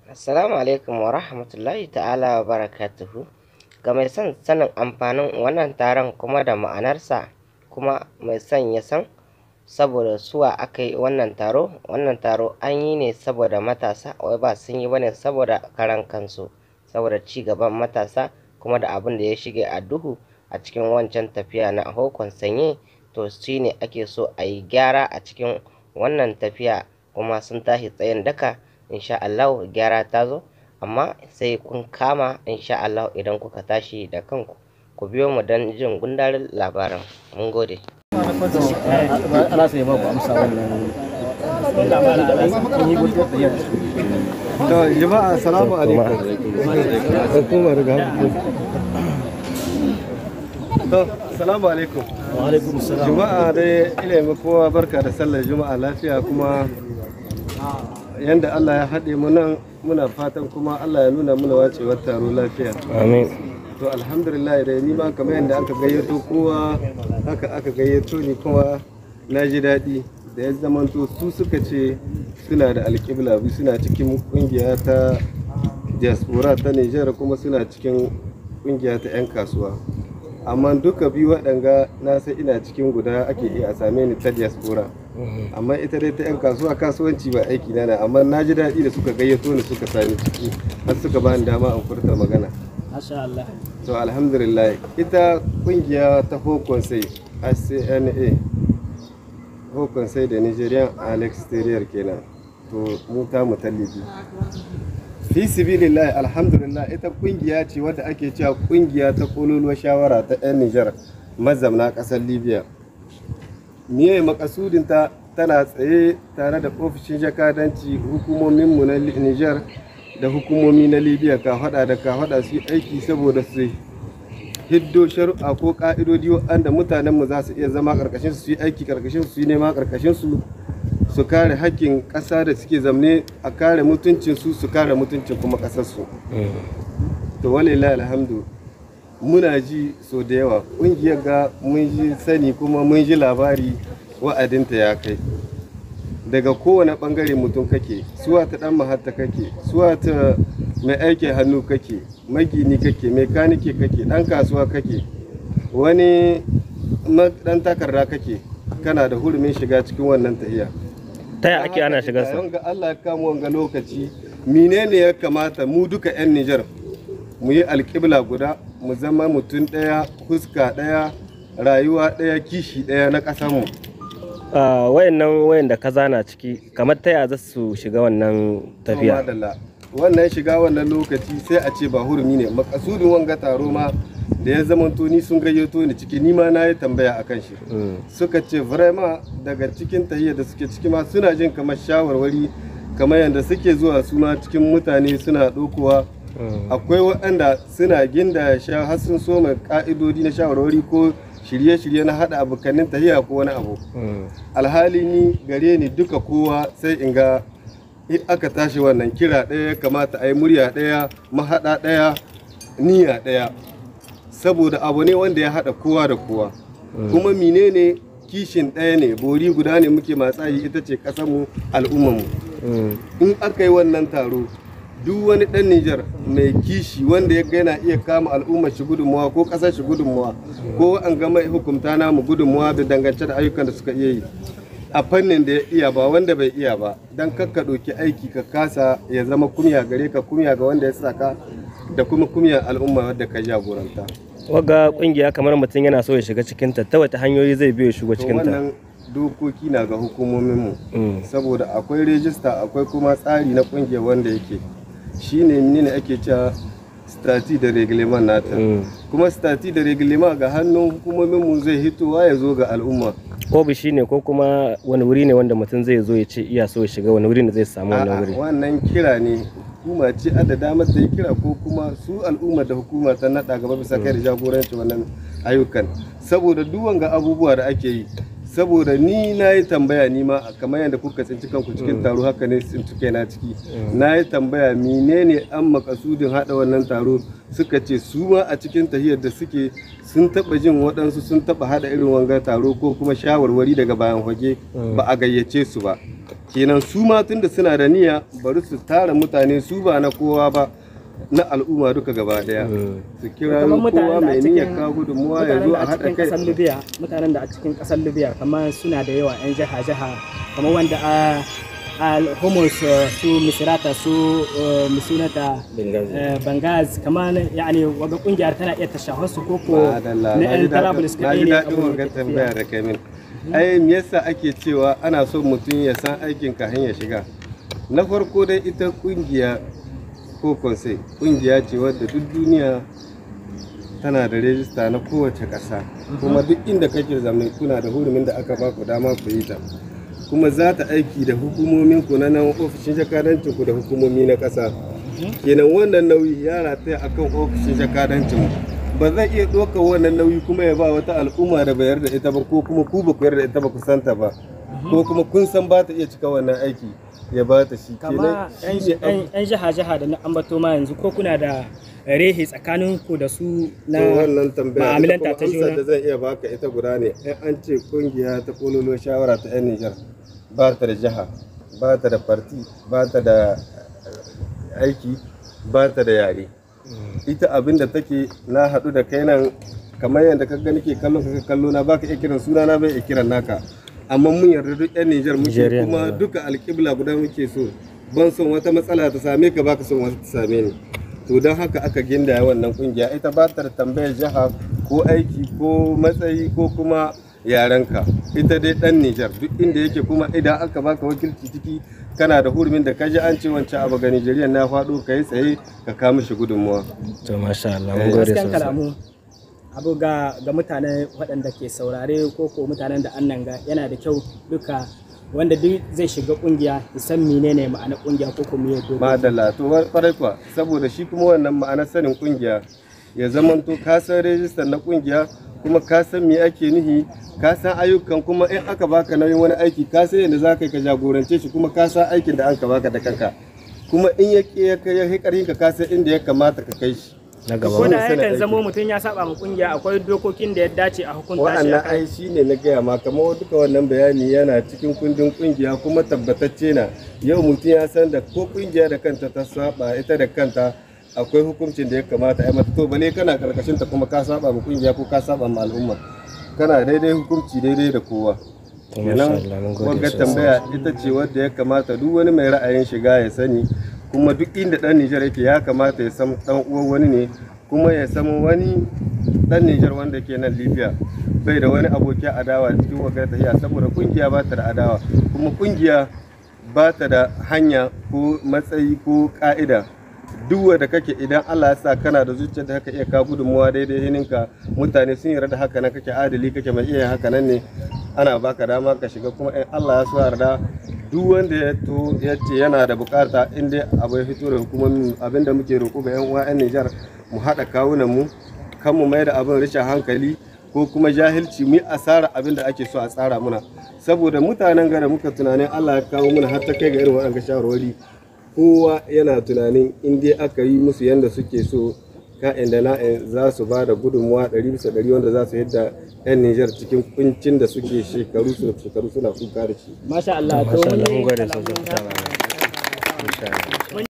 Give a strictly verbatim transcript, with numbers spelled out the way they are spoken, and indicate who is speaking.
Speaker 1: Assalamu alaikum wa rahmatullahi ta'ala wa barakatuhu. Ga mai son sanin amfanin wannan taron kuma da ma'anarsa, kuma mai son ya san saboda suwa aka yi wannan taro, wannan taro an yi ne saboda matasa, wai ba sun yi bane saboda karan kansu, saboda ci gaban matasa kuma da abin da ya shige a duhu a cikin wancan tafiya na hokon sanye, to shi ne ake so a yi gyara a cikin wannan tafiya, kuma sun tashi tsayin daka. Insha Allah gyara ta zo, amma sai kun kama insha Allah idan kuka tashi da kanku. Ku biyo mu don jin gundarin labaran. Mun gode.
Speaker 2: Ana sai ba ku amsa wannan. To jama'a assalamu alaikum. Hukumar ga To assalamu alaikum. Wa alaikum assalam. Jama'a dai ina kowa barka da sallar juma'a lafiya, kuma yanda Allah ya haɗe mu nan muna fatan kuma Allah ya nuna muna wacewar taro lafiya.
Speaker 1: Amin.
Speaker 2: To alhamdulillah dai ni ma kamar yadda aka gayyato kowa haka aka gayyato ni, kuma na ji daɗi da ya zamanto su suka ce suna da alƙibla bi, suna cikin ƙungiya ta diaspora ta Nijar, kuma suna cikin ƙungiya ta 'yan kasuwa. Amma duka biyu waɗanga na sai ina cikin guda ake iya a same ni ta diaspora, amma ita dai ta 'yan kasuwa kasuwanci ba aiki na na, amma na ji daɗi da suka gayyato ni suka sani ciki har suka ba ni dama in furta magana.
Speaker 3: Masha Allah.
Speaker 2: To alhamdulillah ita kungiya ta Hokon sai H C N A, Hokon sai da Nigerian Alex Exterior kenan, to mu ta mu talibi fi sibilillahi. Alhamdulillah ita kungiya ce wadda ake cewa kungiya ta kololuwar shawara ta 'yan Nijar mazamna ƙasar Libya. Miye makasudinta? Tana tsaye tare da ofishin jakadanci, hukumominmu na Nijar da hukumomi na Libya ka hada da ka hada su aiki saboda su hiddo sharuɗa ko ƙa'idodi wanda mutanenmu za su iya zama ƙarƙashin su yi aiki ƙarƙashin su yi nema ƙarƙashin su, su kare haƙƙin ƙasa da suke zamne, a kare mutuncin su, su kare mutuncin kuma ƙasar su. To walillahi alhamdu, muna ji so da yawa ƙungiyar ga mun ji sani kuma mun ji labari wa'adinta ya kai. Daga kowane ɓangare mutum kake, suwa ta ɗan mahatta kake, suwa ta mai aikin hannu kake, magini kake, mekanike kake, ɗan kasuwa kake, wani ɗan takarda kake, kana da hurumin shiga cikin wannan tahiya.
Speaker 1: Ta yaya ake ana shiga sa?
Speaker 2: Wanga Allah ya kama wanga lokaci, menene ya kamata mu duka 'yan Nijar mu yi alƙibla guda, mu zama mutum ɗaya, fuska ɗaya, rayuwa ɗaya, kishi ɗaya na ƙasarmu.
Speaker 1: Wayannan wayan da ka zana ciki, kamar ta yaya za su shiga wannan tafiya?
Speaker 2: Wannan shiga wannan lokaci sai a ce ba hurumi ne. Makasudin wanga taro ma da ya zamanto ni sun gayyato ni ciki, ni ma na yi tambaya akan shi. Suka ce vraiment daga cikin tahiyar da suke ciki ma suna jin kamar shawarwari, kamar yadda suke zuwa su ma cikin mutane suna ɗaukowa. Akwai waɗanda suna ginda har sun soma ƙa'idodi na shawarwari ko shirye-shirye na haɗa abokanin tahiya ko wani abu. Alhali ni gare ni duka kowa sai in ga in aka tashi wannan kira ɗaya kamata a yi murya ɗaya, mahaɗa ɗaya, niyya ɗaya, saboda abu ne wanda ya haɗa kowa da kowa. Kuma menene kishin ɗaya ne, bori guda ne muke matsayi, ita ce ƙasarmu, al'ummarmu. In aka yi wannan taro, duk wani ɗan Nijar mai kishi wanda ya yana iya kama al'ummar shi gudunmuwa ko ƙasar shi gudunmuwa, ko an gama hukumta namu gudunmuwa da dangance da ayyukan da suka iya yi a fannin da ya iya, ba wanda bai iya ba, don kakka ɗauki aiki ka kasa ya zama kumya gare ka, kumya ga wanda ya saka, da kuma kumya al'umma wadda ka jagoranta.
Speaker 1: Waga kungiya kamar mutum yana so ya shiga cikin ta, ta wata hanyoyi zai biyo shigo cikin ta?
Speaker 2: Wannan dokoki na ga hukumominmu, saboda akwai rejista, akwai kuma tsari na kungiyar wanda yake shine ne ake cewa stati da reglement nata. Kuma stati da reglement ga hannun hukumominmu zai hitowa ya zo ga al'umma.
Speaker 1: Ofishi ne ko kuma wani wuri ne wanda mutum zai zo ya ce iya so ya shiga, wani wuri ne zai samu wannan wuri?
Speaker 2: Wannan kira ne, hukuma ce adda damar ta yi kira, ko kuma su al'umma da hukuma ta naɗa gaba bisa kai da jagoranci wannan ayyukan. Saboda duk wanga abubuwa da ake yi, saboda ni na yi tambaya, ni ma kamar yadda kuka tsinci kanku cikin taro haka ne tsinci kaina ciki, na yi tambaya menene an makasudin haɗa wannan taro. Suka ce su ma a cikin tahiyar da suke sun taɓa jin waɗansu sun taɓa haɗa irin wanga taro ko kuma shawarwari daga bayan fage, ba a gayyace su ba. kenan su ma tunda suna da niyya bari su tara mutane su ba na kowa ba na al'umma duka gaba daya su kira kowa mai niyyar kawo gudunmuwa ya zo a haɗa kai.
Speaker 3: Mutanen da a cikin ƙasar Libya kamar suna da yawa 'yan jiha-jiha kamar wanda a al-Homus su Misrata su Misunata Benghazi kamar yani waga kungiyar tana iya tashahar su koko na 'yan Tarabulus kaɗai ne.
Speaker 2: abin da tambaya da kai min ai me yasa ake cewa ana so mutum ya san aikin kafin ya shiga. Na farko dai ita kungiya ko konsai kungiya ce wadda duk duniya tana da rejista na kowace ƙasa kuma duk inda kake zamani kuna da hurumin da aka baku dama ku yi ta kuma za ta aiki da hukumomin ku na nan ofishin jakadancin ku da hukumomi na ƙasa. Kenan wannan nauyi ya rataya akan ofishin jakadancin ba zai iya ɗaukar wannan nauyi kuma ya ba wata al'umma da bayar da ita ba ko kuma ku ba ku yarda ita ba ku santa ba ko kuma kun san ba ta iya cika wannan aiki ya ba ta shi.
Speaker 3: Kama yan jiha-jiha da na ambato ma yanzu ko kuna da rehe tsakanin ku da su na ma'amalanta ta juna?
Speaker 2: Da zan iya baka ita guda ne an ce kungiya ta kololo shawara ta yan Nijar ba ta da jiha ba ta da farti ba ta da aiki ba ta da yare. Ita abin da take na haɗu da kai nan kamar yadda ka gani ke kallon ka kallo na baka iya kiran suna na bai iya kiran naka amma mun yarda duk yan Nijar muke kuma duka alƙibla guda muke so ban son wata matsala ta same ka baka son wata ta same ni to don haka aka gindaya wannan kungiya ita ba ta tambayar jiha ko aiki ko matsayi ko kuma yarenka ita dai dan Nijar duk inda yake kuma idan aka baka wakilci ciki kana da hurumin da kaji an ce wancan abu ga Nijeriya na faɗo ka yi tsaye ka kawo mishi gudunmuwa.
Speaker 4: To masha Allah mun gode sosai.
Speaker 3: Abu ga ga mutane waɗanda ke saurare ko ko mutanen da annan ga yana da kyau duka wanda duk zai shiga kungiya ya san menene ma'anar kungiya ko kuma ya dogo.
Speaker 2: Madalla to kwarai kuwa saboda shi kuma wannan ma'anar sanin kungiya ya zamanto ka san rejistar na kungiya kuma ka san me ake nihi ka san ayyukan kuma in aka baka nauyin wani aiki ka san yadda za ka yi ka jagorance shi kuma ka san aikin da aka baka da kanka kuma in ya ya kai ya karhin ka ka san inda ya kamata ka kai shi.
Speaker 3: Na gaba ko da yakan zamo mutum ya saba ma kungiya akwai dokokin da ya dace a hukunta shi.
Speaker 2: Wannan ai shine na gaya ma kamar duka wannan bayani yana cikin kundin kungiya kuma tabbatacce na yau mutum ya san da ko kungiya da kanta ta saba ita da kanta akwai hukuncin da ya kamata ai mata to bale kana karkashin ta kuma ka saba ma kungiya ko ka saba ma al'umma kana daidai hukunci daidai da kowa. Kenan wagga tambaya ita ce wadda ya kamata duk wani mai ra'ayin shiga ya sani kuma duk inda dan Nijar yake ya kamata ya san dan uwan wani ne kuma ya san wani dan Nijar wanda ke nan Libya bai da wani aboki adawa cikin wagga tahiya saboda kungiya ba ta da adawa kuma kungiya ba ta da hanya ko matsayi ko ka'ida. Duk wanda kake idan Allah ya sa kana da zuciyar da haka iya ka gudunmuwa daidai hininka mutane sun yarda haka nan kake adali kake mai iya haka nan ne ana baka dama ka shiga kuma in Allah ya so yarda duk wanda ya to ya ce yana da bukata in dai abu ya fito da hukumomi abinda muke roƙo ga yan uwa yan Nijar mu haɗa kawunan mu kan mu mai da abin rashin hankali ko kuma jahilci mu yi asara abin da ake so a tsara muna saboda mutanen gara muka tunanin Allah ya kawo muna har ta kai ga irin waɗannan shawarwari kowa yana tunanin in dai aka yi musu yanda suke so ka'in da na'in za su ba da gudunmuwa ɗari bisa ɗari wanda za su yadda 'yan Nijar cikin kuncin da suke shekaru su shekaru suna kuka da shi.
Speaker 3: Masha Allah.
Speaker 4: Masha Allah mun gode sosai.